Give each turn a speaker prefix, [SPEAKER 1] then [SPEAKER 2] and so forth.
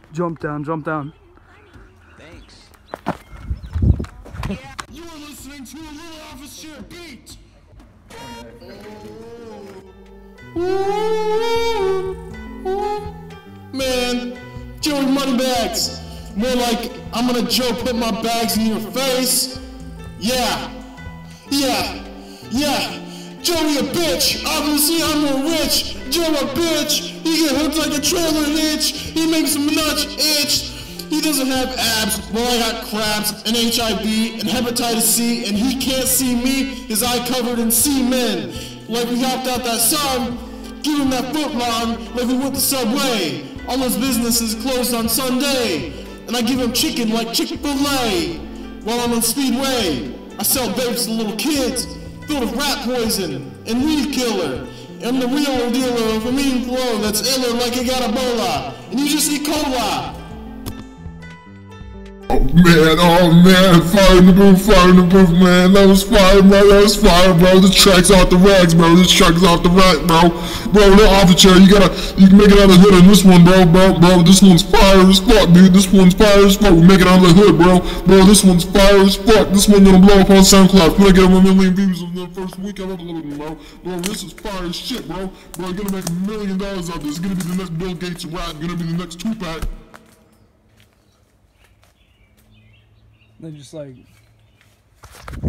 [SPEAKER 1] Jump down, jump down.
[SPEAKER 2] Thanks.
[SPEAKER 3] You are listening to a Little Officer beat. Man, Joey Moneybags. More like, I'm gonna Joe put my bags in your face. Yeah. Joey a bitch. Obviously I'm more rich. Joe a bitch. He get hooked like a trailer hitch. He makes some nuts itch. He doesn't have abs, well I got crabs and HIV and hepatitis C, and he can't see me, his eye covered in semen. Like we hopped out that sub, give him that foot long, like we went the Subway. All his businesses closed on Sunday, and I give him chicken like Chick-fil-A. While I'm on Speedway, I sell vapes to little kids, filled with rat poison and weed killer. I'm the real dealer of a mean flow that's iller like it got Ebola, and you just eat cola.
[SPEAKER 4] Oh man, fire in the booth, man. That was fire, bro, The track's off the rags, bro. This track is off the rack, bro. Bro, the officer, you can make it out of the hood on this one, bro. This one's fire as fuck, dude. This one's fire as fuck. We make it out of the hood, bro. This one's fire as fuck. This one's gonna blow up on SoundCloud. We're gonna get 1 million views in the first week I uploaded them, bro. This is fire as shit, bro. You're gonna make $1 million out of this. It's gonna be the next Bill Gates rap. Gonna be the next Tupac.
[SPEAKER 1] Then just like